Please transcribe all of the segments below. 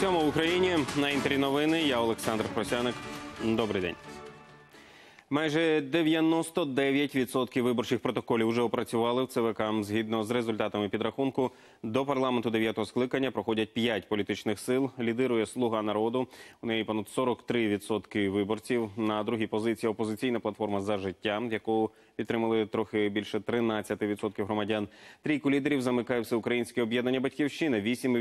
7 в Україні. На Інтері новини. Я Олександр Просяник. Добрий день. Майже 99% виборчих протоколів вже опрацювали в ЦВК. Згідно з результатами підрахунку, до парламенту 9-го скликання проходять 5 політичних сил. Лідирує «Слуга народу». У неї понад 43% виборців. На другій позиції опозиційна платформа «За життя», яку підтримали трохи більше 13% громадян. Трійку лідерів замикає Всеукраїнське об'єднання «Батьківщина»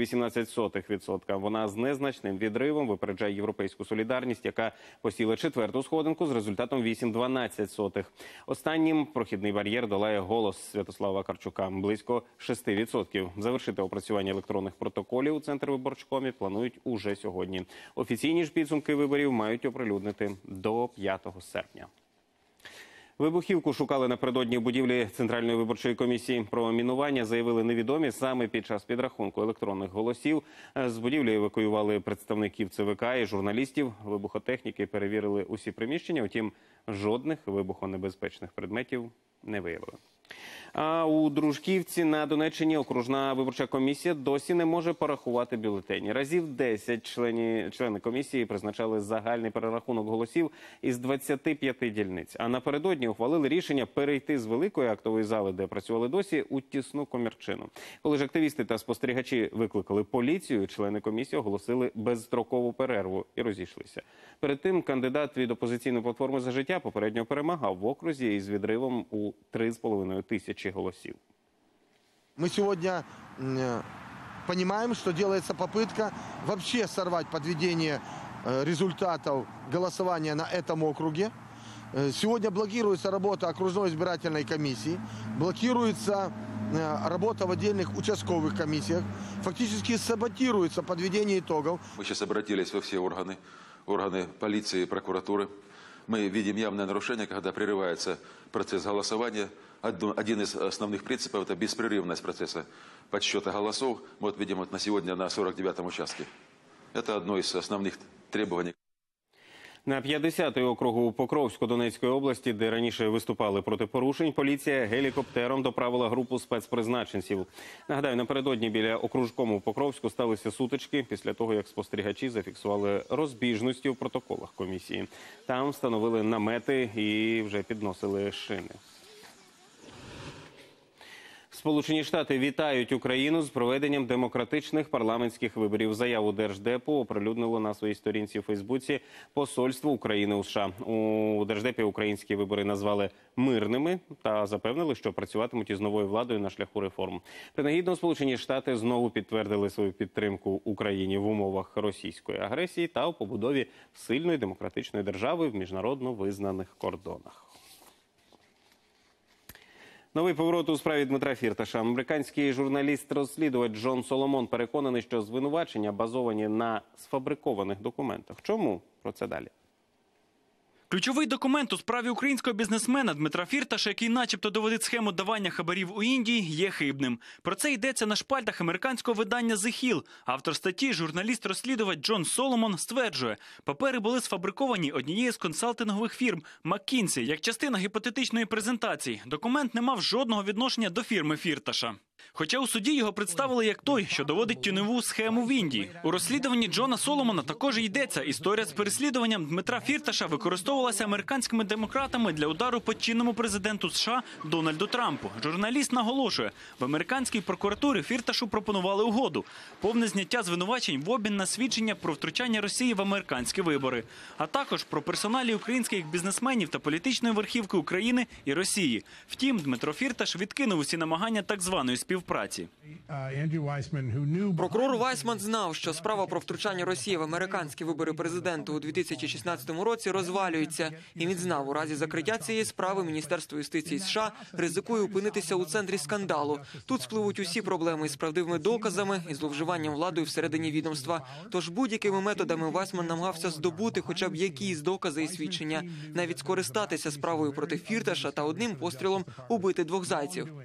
8,18%. Вона з незначним відривом випереджає «Європейську солідарність», яка посіла 4-ту сходинку з результатом 8,12%. Останнім прохідний бар'єр долає «Голос» Святослава Вакарчука – близько 6%. Завершити опрацювання електронних протоколів у Центрвиборчкомі планують уже сьогодні. Офіційні ж підсумки виборів мають оприлюднити до 5 серпня. Вибухівку шукали напередодні в будівлі Центральної виборчої комісії. Про мінування заявили невідомі саме під час підрахунку електронних голосів. З будівлі евакуювали представників ЦВК і журналістів. Вибухотехніки перевірили усі приміщення, утім жодних вибухонебезпечних предметів не виявили. А у Дружківці на Донеччині окружна виборча комісія досі не може порахувати бюлетені. Разів 10 члени комісії призначали загальний перерахунок голосів із 25 дільниць. А напередодні ухвалили рішення перейти з великої актової зали, де працювали досі, у тісну комірчину. Коли ж активісти та спостерігачі викликали поліцію, члени комісії оголосили безстрокову перерву і розійшлися. Перед тим кандидат від опозиційної платформи «За життя» попередньо перемагав в окрузі із відривом у 3,5 тисячі голосів. Мы сегодня понимаем, что делается попытка вообще сорвать подведение результатов голосования на этом округе. Сегодня блокируется работа окружной избирательной комиссии, блокируется работа в отдельных участковых комиссиях, фактически саботируется подведение итогов. Мы сейчас обратились во все органы полиции, прокуратуры. Мы видим явное нарушение, когда прерывается процесс голосования. Один из основных принципов – это беспрерывность процесса подсчета голосов. Вот видим на сегодня на 49-м участке. Это одно из основных требований. На 50-й округу у Покровську-Донецької області, де раніше виступали проти порушень, поліція гелікоптером доправила групу спецпризначенців. Нагадаю, напередодні біля окружкому у Покровську сталися сутички після того, як спостерігачі зафіксували розбіжності у протоколах комісії. Там встановили намети і вже підносили шини. Сполучені Штати вітають Україну з проведенням демократичних парламентських виборів. Заяву Держдепу оприлюднило на своїй сторінці у Фейсбуці посольство України у США. У Держдепі українські вибори назвали мирними та запевнили, що працюватимуть із новою владою на шляху реформ. Принагідно, Сполучені Штати знову підтвердили свою підтримку Україні в умовах російської агресії та у побудові сильної демократичної держави в міжнародно визнаних кордонах. Новий поворот у справі Дмитра Фірташа. Американський журналіст-розслідувач Джон Соломон переконаний, що звинувачення базовані на сфабрикованих документах. Чому? Про це далі. Ключовий документ у справі українського бізнесмена Дмитра Фірташа, який начебто доводить схему давання хабарів у Індії, є хибним. Про це йдеться на шпальтах американського видання «The Hill». Автор статті, журналіст-розслідувач Джон Соломон, стверджує, папери були сфабриковані однією з консалтингових фірм «McKinsey» як частина гіпотетичної презентації. Документ не мав жодного відношення до фірми Фірташа. Хоча у суді його представили як той, що доводить тіньову схему в Індії. У розслідуванні Джона Соломона також йдеться. Історія з переслідуванням Дмитра Фірташа використовувалася американськими демократами для удару по чинному президенту США Дональду Трампу. Журналіст наголошує, в американській прокуратурі Фірташу пропонували угоду – повне зняття звинувачень в обмін на свідчення про втручання Росії в американські вибори, а також про персоналі українських бізнесменів та політичної верхівки України і Росії. Втім, Дмитро Фірташ відкинув усі намагання так званої співпраці. Прокурор Вайсман знав, що справа про втручання Росії в американські вибори президента у 2016 році розвалюється. І він знав, у разі закриття цієї справи Міністерство юстиції США ризикує опинитися у центрі скандалу. Тут спливуть усі проблеми із правдивими доказами і зловживанням владою всередині відомства. Тож будь-якими методами Вайсман намагався здобути хоча б якісь докази і свідчення, навіть скористатися справою проти Фірташа та одним пострілом убити 2 зайців.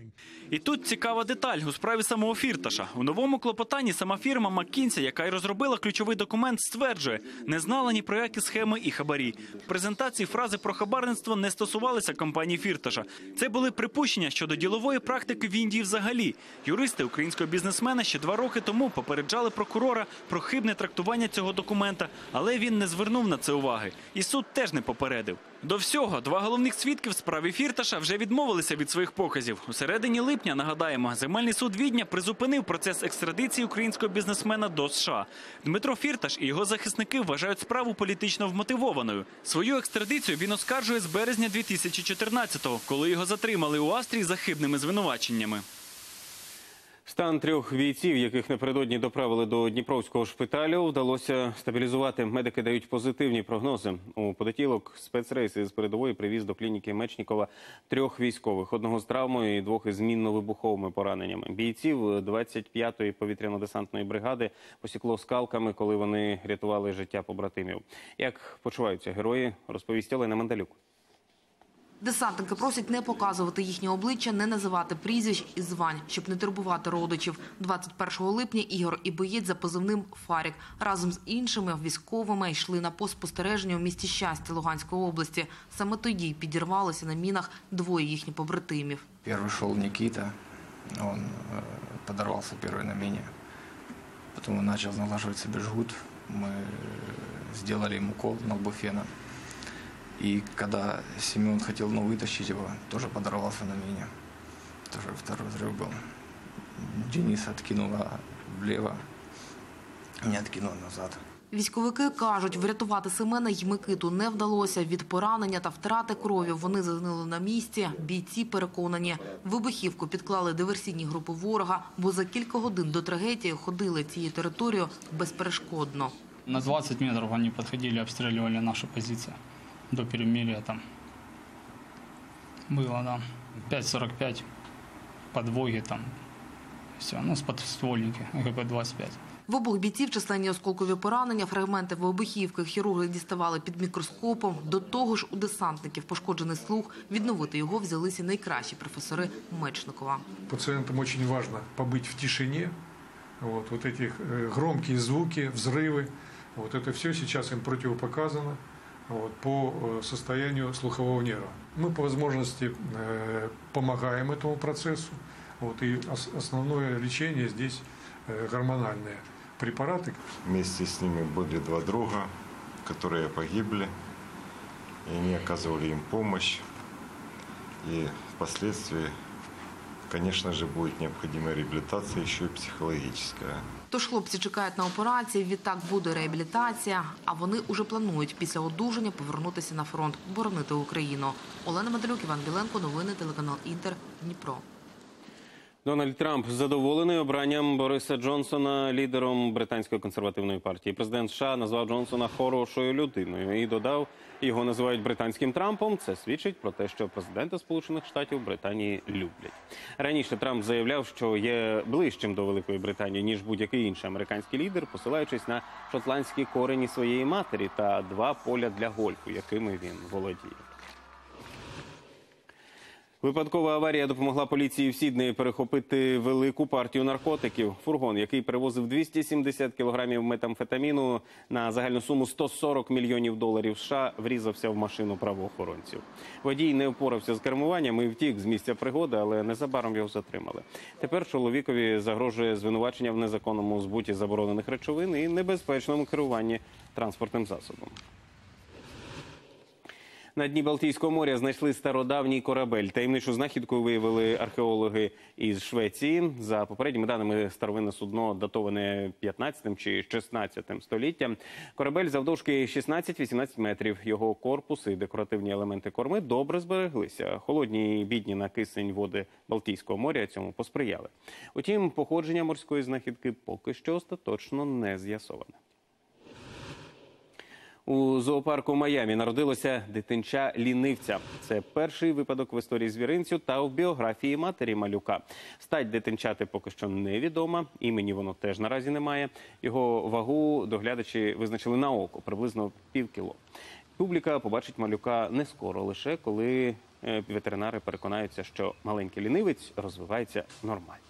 І тут цікава деталь у справі самого Фірташа. У новому клопотанні сама фірма McKinsey, яка й розробила ключовий документ, стверджує, не знала ні про які схеми і хабарі. В презентації фрази про хабарництво не стосувалися компанії Фірташа. Це були припущення щодо ділової практики в Індії взагалі. Юристи українського бізнесмена ще 2 роки тому попереджали прокурора про хибне трактування цього документа, але він не звернув на це уваги. І суд теж не попередив. До всього, 2 головних свідків в справі Фірташа вже відмовилися від своїх показів. У середині липня, нагадаємо, земельний суд Відня призупинив процес екстрадиції українського бізнесмена до США. Дмитро Фірташ і його захисники вважають справу політично вмотивованою. Свою екстрадицію він оскаржує з березня 2014-го, коли його затримали у Австрії за хибними звинуваченнями. Стан 3 бійців, яких напередодні доправили до Дніпровського шпиталю, вдалося стабілізувати. Медики дають позитивні прогнози. У понеділок спецрейс із передової привіз до клініки Мечнікова 3 військових. 1 з травмою і 2 із мінно-вибуховими пораненнями. Бійців 25-ї повітряно-десантної бригади посікло скалками, коли вони рятували життя побратимів. Як почуваються герої, розповість Олена Мандалюк. Десантники просять не показувати їхнє обличчя, не називати прізвищ і звань, щоб не турбувати родичів. 21 липня Ігор і боєць за позивним «Фарік» разом з іншими військовими йшли на пост спостереження у місті Щастя Луганської області. Саме тоді й підірвалися на мінах 2 їхніх побратимів. Первый шел Никита, он подорвался первый на мине. Потом он начал налаживать себе жгут, мы сделали ему укол налбуфеном. И когда Семен хотел вытащить его, тоже подорвался на мине. Тоже 2-й взрыв был. Денис откинуло влево, меня откинуло назад. Військовики кажуть, врятувати Семена й Микиту не вдалося. Від поранення та втрати крові вони загинули на місці. Бійці переконані, вибухівку підклали диверсійні групи ворога, бо за кілька годин до трагедії ходили цією територією безперешкодно. На 20 метров они подходили, обстреливали наши позиции. До перемирия там было, да, 5,45, подвоги там, все, ну, с подствольники, ГП-25. В обох бійців численні осколкові поранення, фрагменти вибухівки хірурги діставали під мікроскопом. До того ж, у десантників пошкоджений слух. Відновити його взялися найкращі професори Мечникова. Пациентам очень важно побыть в тишине. Вот эти громкие звуки, взрывы, вот это все сейчас им противопоказано. По состоянию слухового нерва. Мы по возможности помогаем этому процессу. И основное лечение здесь гормональные препараты. Вместе с ними были 2 друга, которые погибли. И они оказывали им помощь. И впоследствии, конечно же, будет необходима реабилитация, еще и психологическая. Тож хлопці чекають на операції, відтак буде реабілітація, а вони уже планують після одужання повернутися на фронт, боронити Україну. Олена Мандалюк, Іван Біленко, новини, телеканал Інтер, Дніпро. Дональд Трамп задоволений обранням Бориса Джонсона лідером британської консервативної партії. Президент США назвав Джонсона хорошою людиною і додав, його називають британським Трампом. Це свідчить про те, що президента Сполучених Штатів Британії люблять. Раніше Трамп заявляв, що є ближчим до Великої Британії, ніж будь-який інший американський лідер, посилаючись на шотландські корені своєї матері та 2 поля для гольфу, якими він володіє. Випадкова аварія допомогла поліції в Сіднеї перехопити велику партію наркотиків. Фургон, який перевозив 270 кілограмів метамфетаміну на загальну суму $140 мільйонів США, врізався в машину правоохоронців. Водій не впорався з кермуванням і втік з місця пригоди, але незабаром його затримали. Тепер чоловікові загрожує звинувачення в незаконному збуті заборонених речовин і небезпечному керуванні транспортним засобом. На дні Балтійського моря знайшли стародавній корабель. Таємничу знахідку виявили археологи із Швеції. За попередніми даними, старовинне судно датоване 15 чи 16 століттям. Корабель завдовжки 16-18 метрів. Його корпус і декоративні елементи корми добре збереглися. Холодні і бідні на кисень води Балтійського моря цьому посприяли. Утім, походження морської знахідки поки що остаточно не з'ясоване. У зоопарку Майамі народилося дитинча-лінивця. Це перший випадок в історії звіринцю та в біографії матері малюка. Стать дитинчати поки що невідома, імені воно теж наразі немає. Його вагу доглядачі визначили на око, приблизно пів кіло. Публіка побачить малюка не скоро, лише коли ветеринари переконаються, що маленький лінивець розвивається нормально.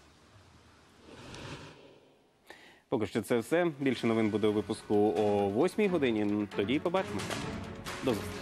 Поки що це все. Більше новин буде у випуску о 8 годині. Тоді побачимося. До зустрічі.